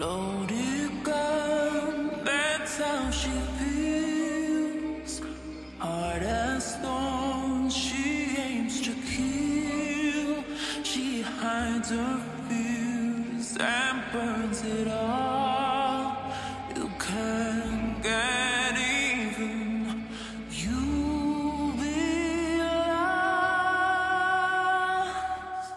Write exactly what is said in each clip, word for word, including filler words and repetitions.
Loaded gun, that's how she feels. Hard as stone, she aims to kill. She hides her fears and burns it all. You can't get even. You'll be lost.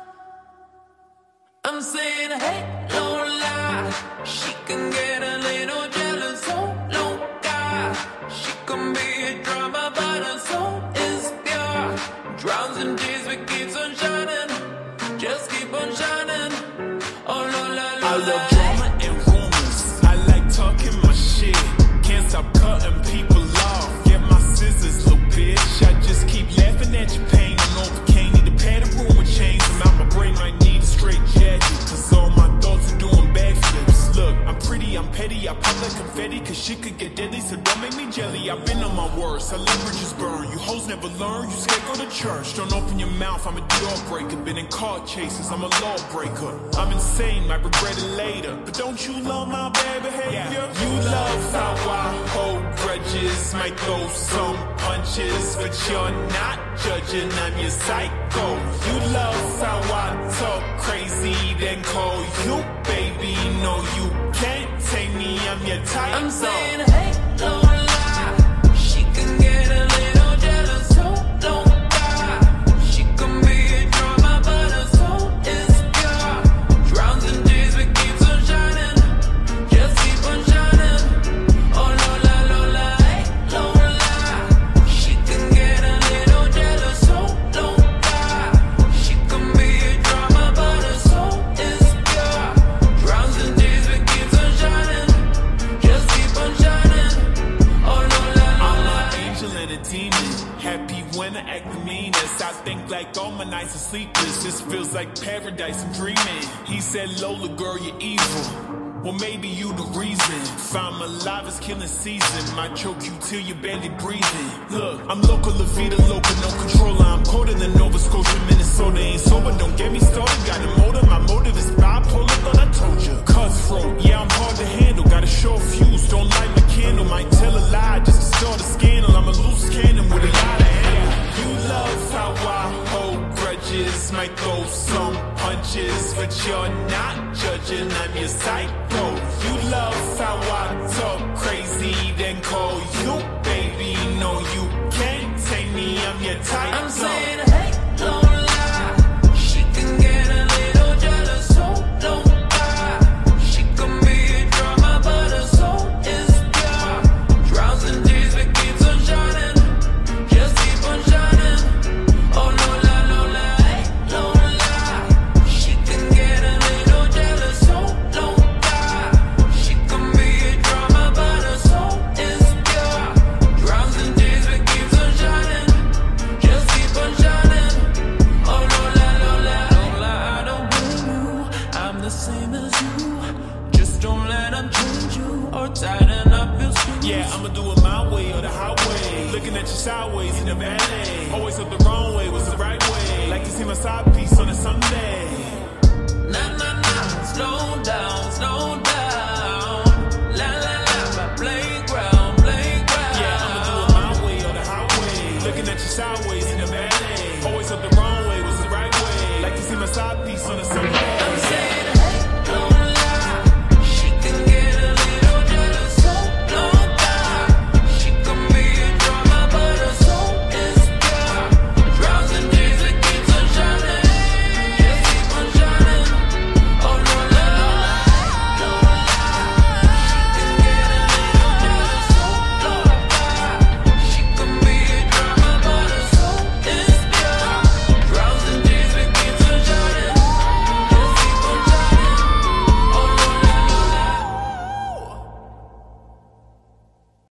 I'm saying, hey, no lie. She can get a little jealous, so no guy. She can be a drama, but her soul is pure. Drowns in tears, but keeps on shining. Just keep on shining. Oh, la, la, la, I love drama and rumors. I like talking my shit. Can't stop cutting people off. Get my scissors, little bitch. I just keep laughing at your pain. I'm Novocaine, need a padded room with chains. I'm out my brain, might need a straight jacket. Cause all my thoughts are doing backflips. Look, I'm pretty, I'm petty. I pop like confetti, cause shit could get deadly. So don't make me jelly. I've been on my worst. I let bridges burn. You hoes never learn. You scared, go to church. Don't open your mouth. I'm a deal breaker. Been in car chases. I'm a lawbreaker. I'm insane. Might regret it later. But don't you love my bad behavior? You love how I hold grudges. Might throw some punches, but you're not judging. I'm your psycho. You love how I talk crazy, then call you baby. No, you can't take me. I'm your type. I'm saying, hey, no lie. She can get a little jealous, so don't die. She can be a drama, but her soul is pure. Drowns in tears, but keeps on shining. Just keep on shining. Oh, no, la, no, la, hey, no lie. She can get a little jealous, so don't die. She can be a drama, but her soul is pure. Drowns in tears, but keeps on shining. Just keep on shining. Oh, no, la, no, I'm la. an angel and a demon. Happy when I act the meanest. I think like all my nights are sleepless. This feels like paradise, I'm dreaming. He said, Lola, girl, you're evil. Well, maybe you the reason. If I'm alive, it's killing season. Might choke you till you're barely breathing. Look, I'm local, La Vida, local, no controller. I'm colder than Nova Scotia, Minnesota. Ain't sober, don't get me started. Got a motive, my motive is bipolar, thought I told you. Cutthroat, yeah, I'm hard to handle. Got a short fuse, don't light my candle. Might tell a lie just to start a scandal. I'm a loose cannon with a lot of handle. You love how I hold grudges. Might throw some punches, but you're not judging. I'm your psycho. You love how I talk crazy, then call you baby. No, you can't take me. I'm your type. I'm saying, hey, no lie. She can get a little jealous, so don't die. She can be a drama, but her soul is pure. Drowns in tears, but keeps on shining. Just keep on shining. Oh, no, la, no, la, hey, no lie. She can get a little jealous, so don't die. She can be a drama, but her soul is pure. Drowns in tears, but keeps on shining. Just keep on shining. Oh, no, la, no, la, no, la, I don't blame you. I'm the same as you. Just don't let them change you or tighten up your screws. Yeah, I'ma do it my way or the highway. Looking at you sideways in the valet. Always up the wrong way was the right way. Like to see my side piece on a Sunday. Nah, nah, nah, slow down.